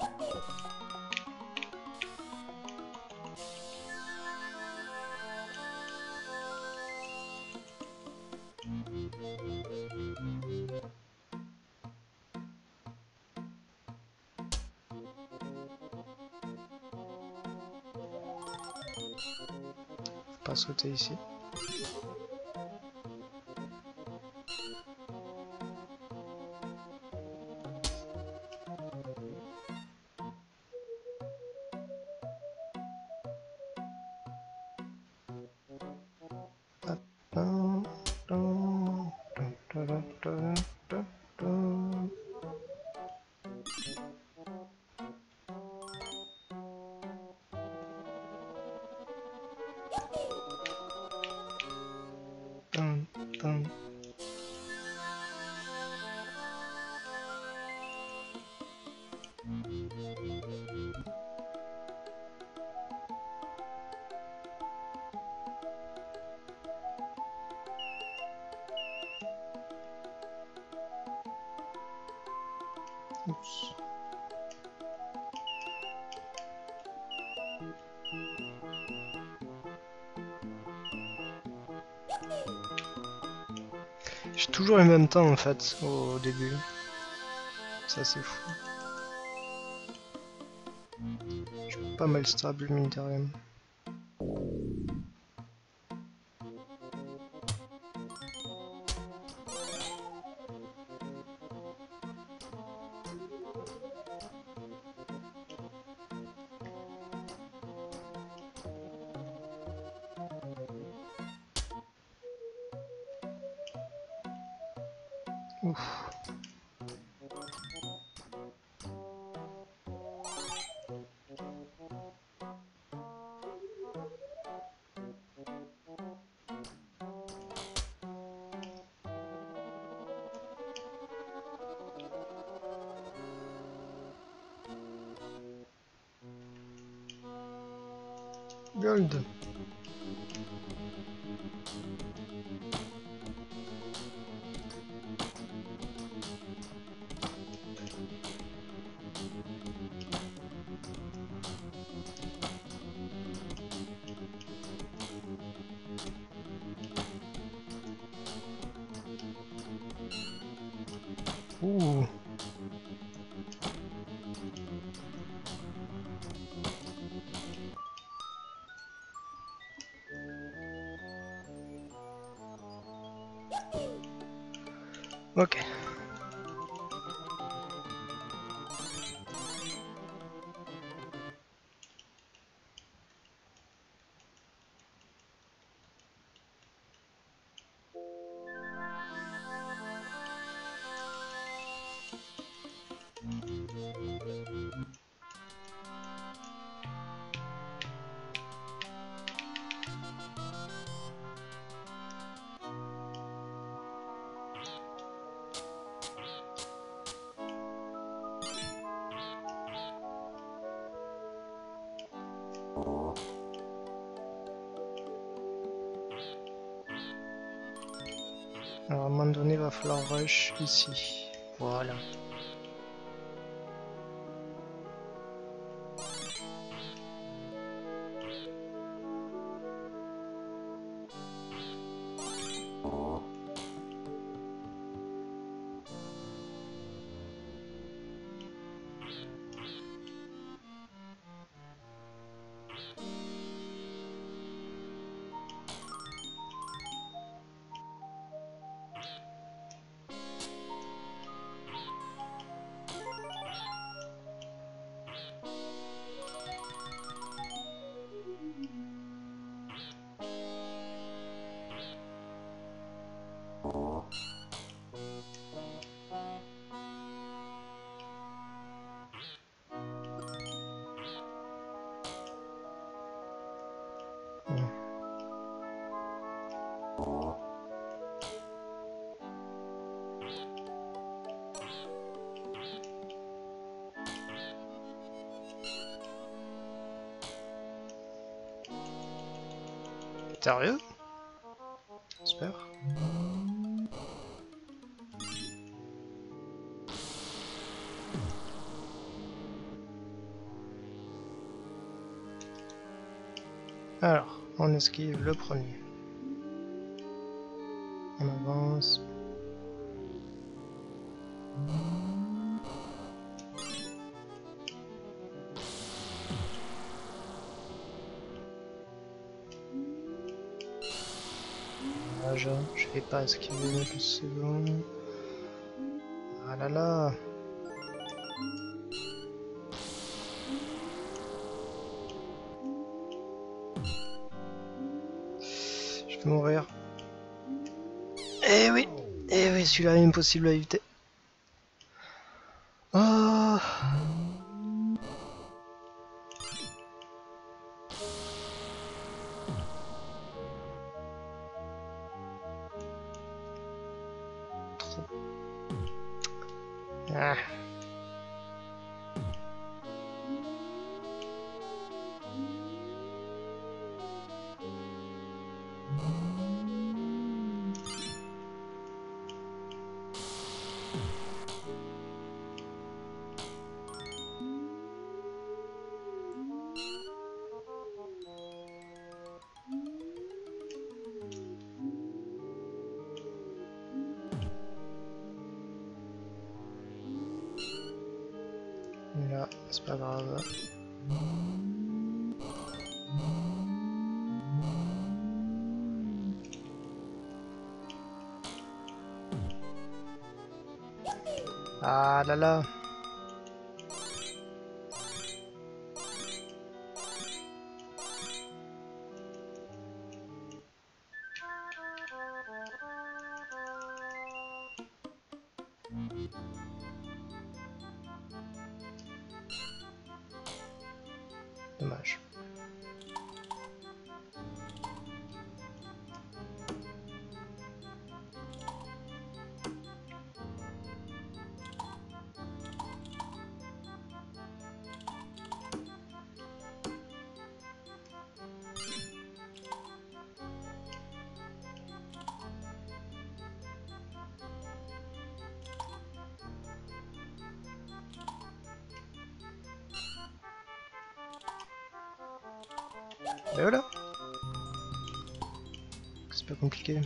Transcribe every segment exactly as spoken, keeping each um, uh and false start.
Pas sauter ici. Dun, dun. Oups. J'ai toujours le même temps en fait au début. Ça c'est fou. Je suis pas mal stable mine de rien. Ouf. Gold. Ouh. Ok. Alors à un moment donné, il va falloir rush ici. Voilà. Sérieux? J'espère. Alors, on esquive le premier. On avance. Là, je, je vais pas esquiver le second. Ah là là. Je vais mourir. Eh oui, eh oui, celui-là est impossible à éviter. Oh. Trop. Ah. Mais là, c'est pas grave. Ah là là. Dommage. Et voilà. C'est pas compliqué.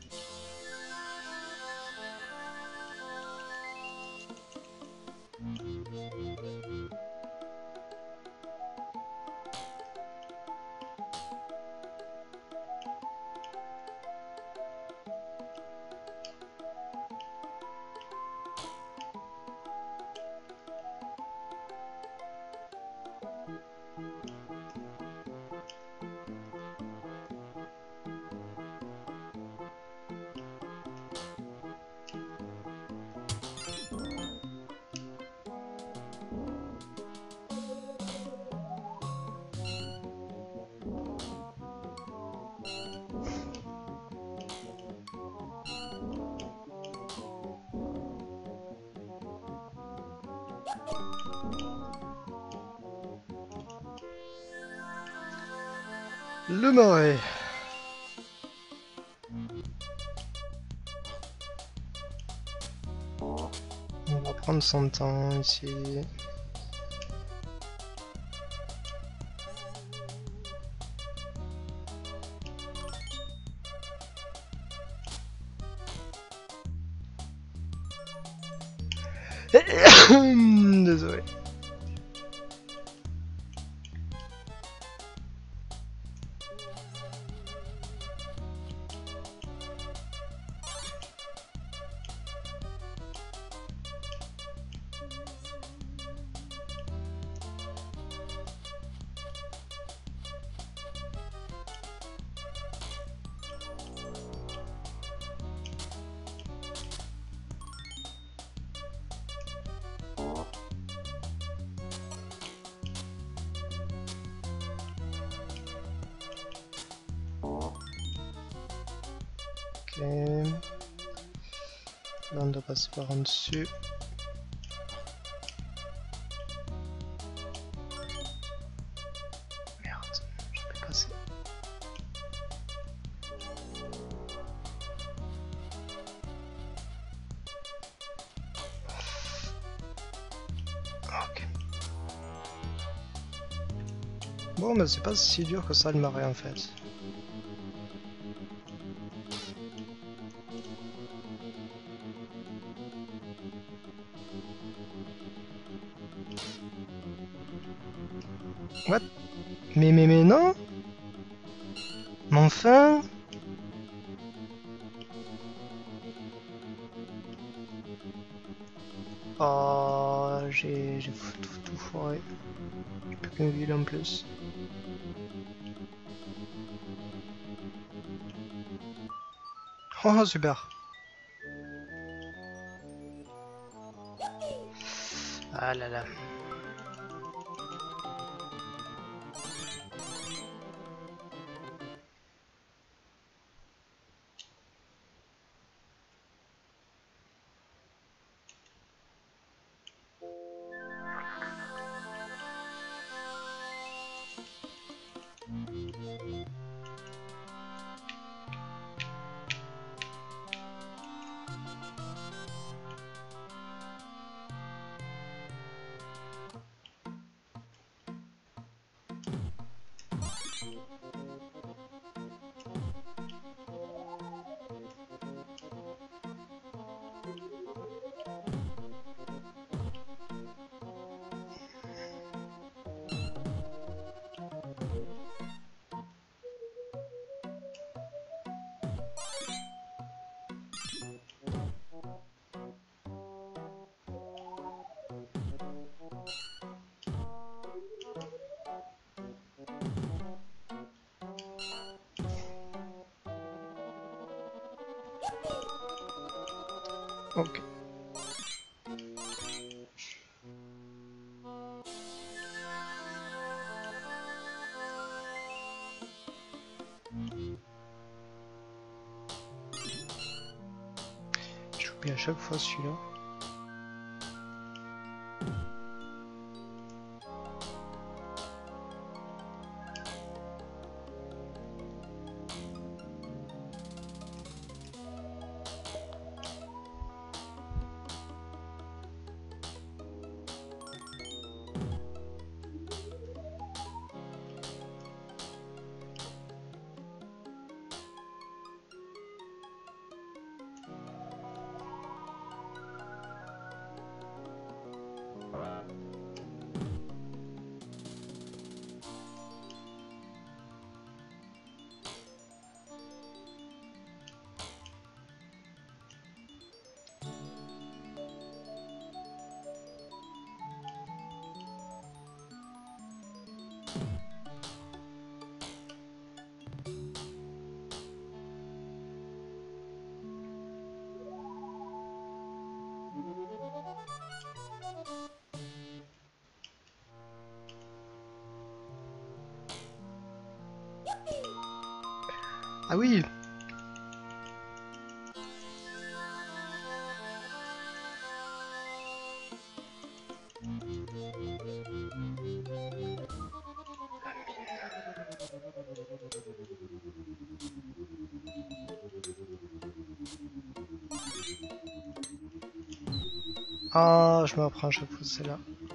Le marais. On va prendre son temps ici. Désolé. Ok. Là on doit passer par en dessus. Merde, je peux casser. Ok. Bon, mais c'est pas si dur que ça le marais en fait. What? Mais mais mais non? Mais enfin? Oh, j'ai j'ai tout, tout foiré. J'ai plus qu'une ville en plus. Oh, super. Ah là là. Ok. J'oublie à chaque fois celui-là. Ah oui! Ah, je me reprends à chaque fois celle-là.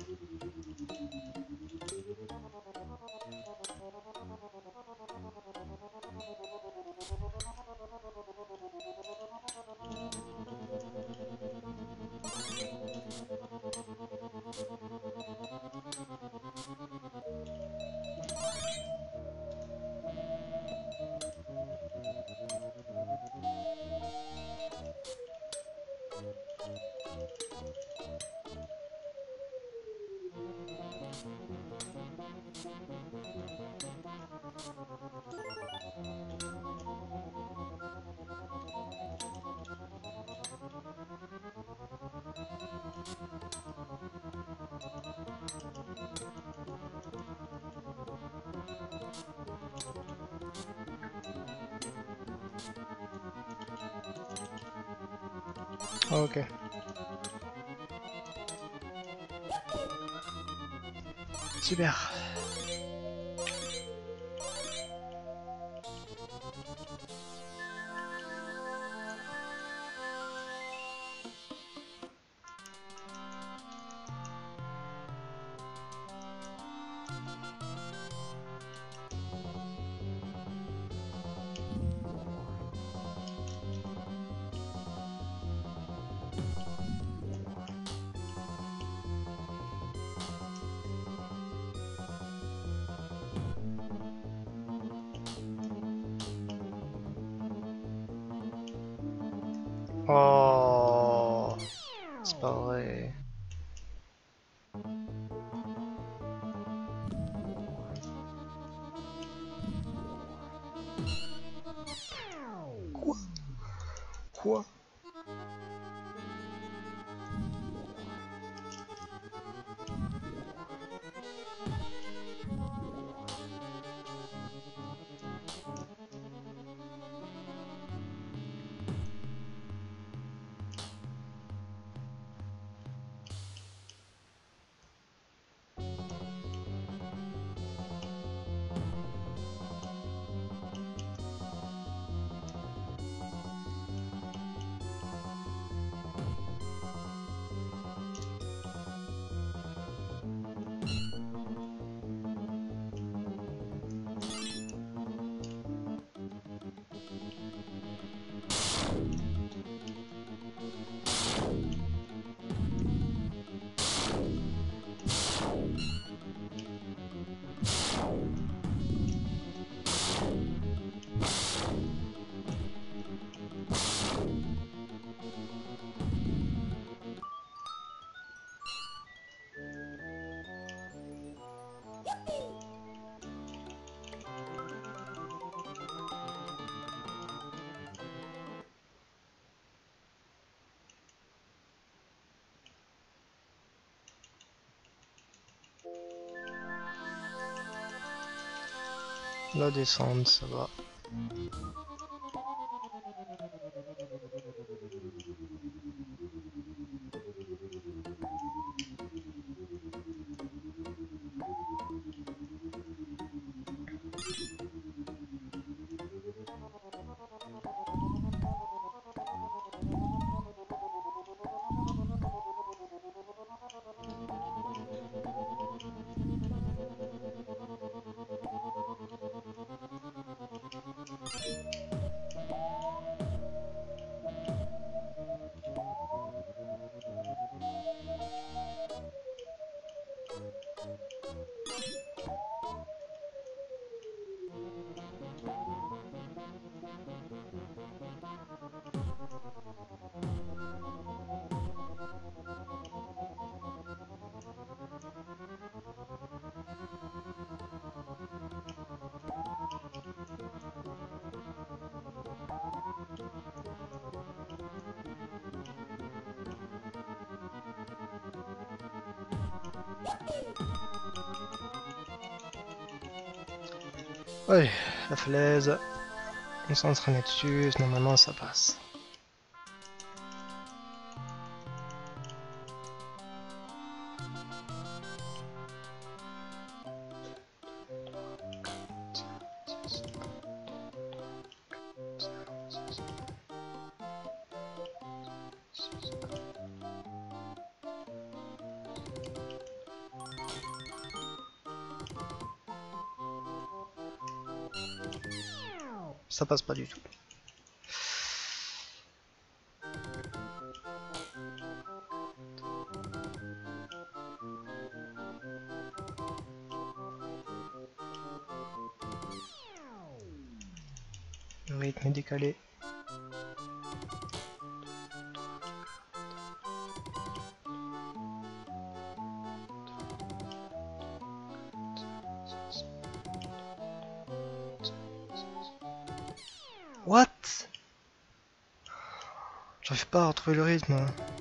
Ok. Super. Oh, c'est pas vrai. Quoi? Quoi? La descente, ça va. Ouais, la falaise. On s'entraîne dessus, normalement ça passe. Ça passe pas du tout. Le rythme est décalé. What? J'arrive pas à retrouver le rythme.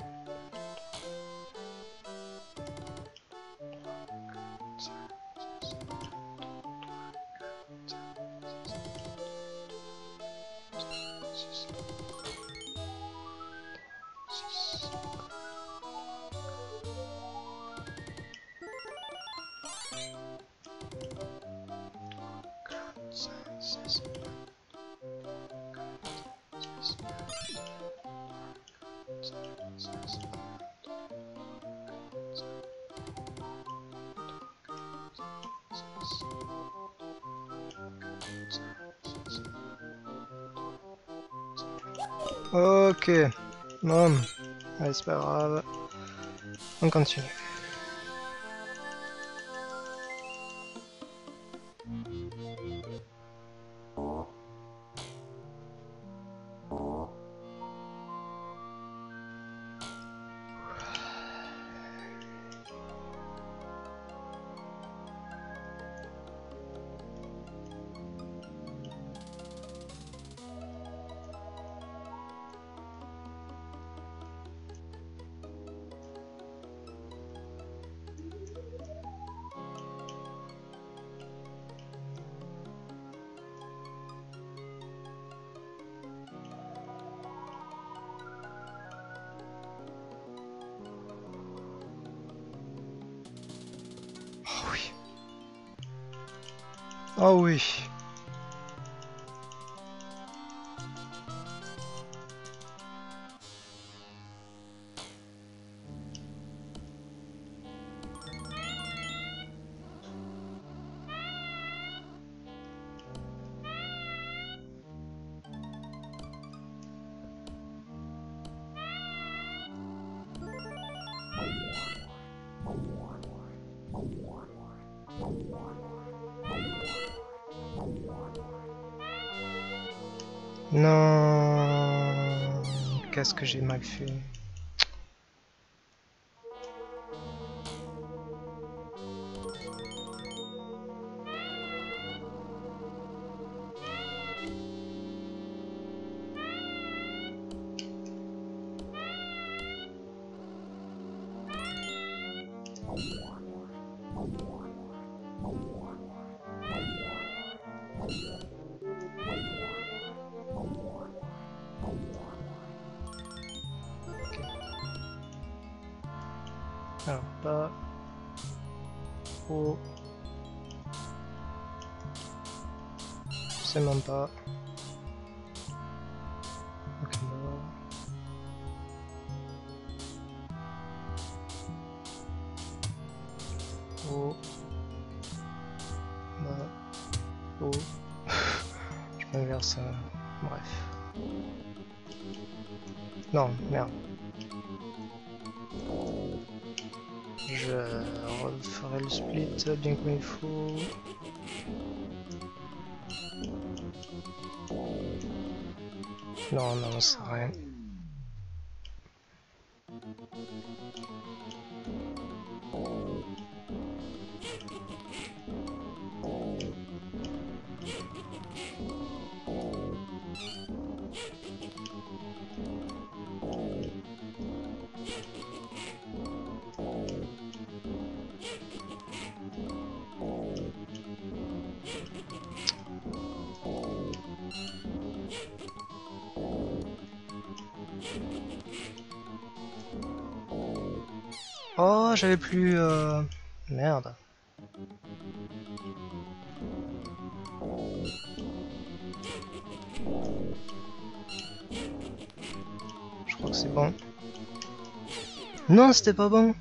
Ok, bon, allez, c'est pas grave, on continue. Oh oui. Non, qu'est-ce que j'ai mal fait? Alors, pas haut. C'est même pas. Ok, là. Haut. Bas. Haut. Je m'inverse. Euh... Bref. Non, merde. Je referai le split bien comme il faut. Non, non, ça sert à rien. Oh, j'avais plus... Euh... Merde. Je crois que c'est bon. Non, c'était pas bon.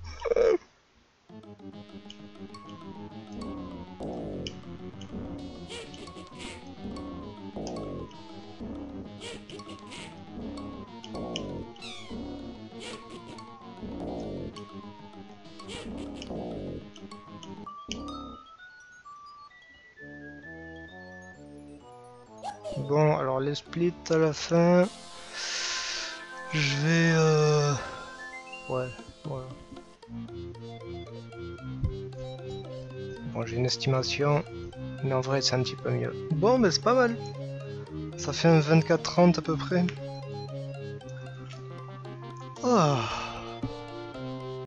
Bon, alors les splits à la fin, je vais... Euh... Ouais, voilà. Bon, j'ai une estimation, mais en vrai c'est un petit peu mieux. Bon, mais c'est pas mal. Ça fait un vingt-quatre trente à peu près. Oh.